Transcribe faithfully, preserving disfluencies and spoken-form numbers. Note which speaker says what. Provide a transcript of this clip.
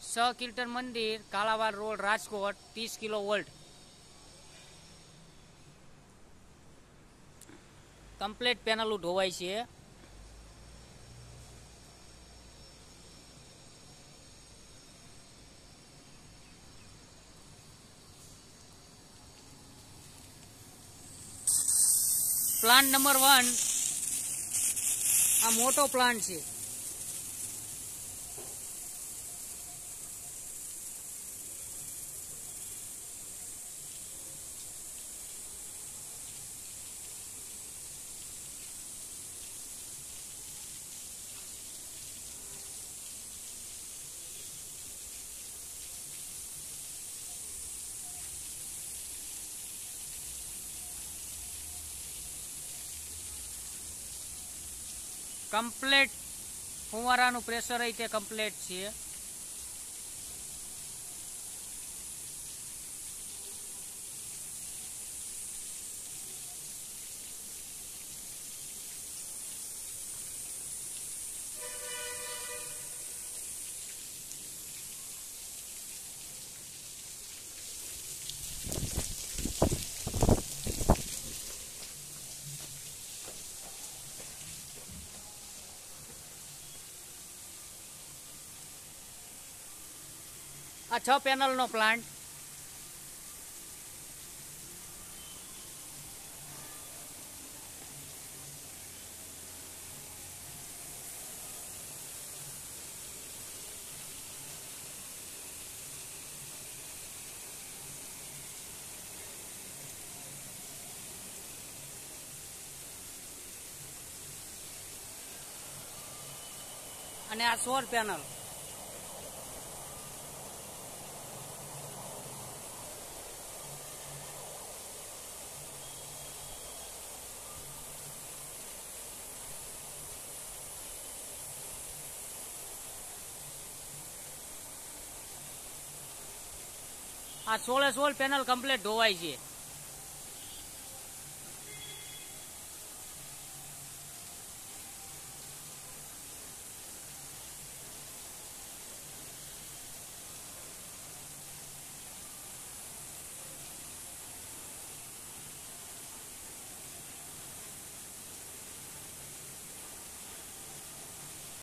Speaker 1: छ कीर्तन मंदिर, कालावाड़ रोड, राजकोट, तीस किलो वोल्ट। कम्प्लीट पेनल धोवाई छे। प्लांट नंबर वन आ मोटो प्लांट छे। कम्प्लीट फुवाराનું प्रेशर है कम्प्लीट है। आ छ पेनल नो प्लांट। अने आ सौर पेनल। आ सोलह सोलह पेनल कम्प्लीट धोवाई छे।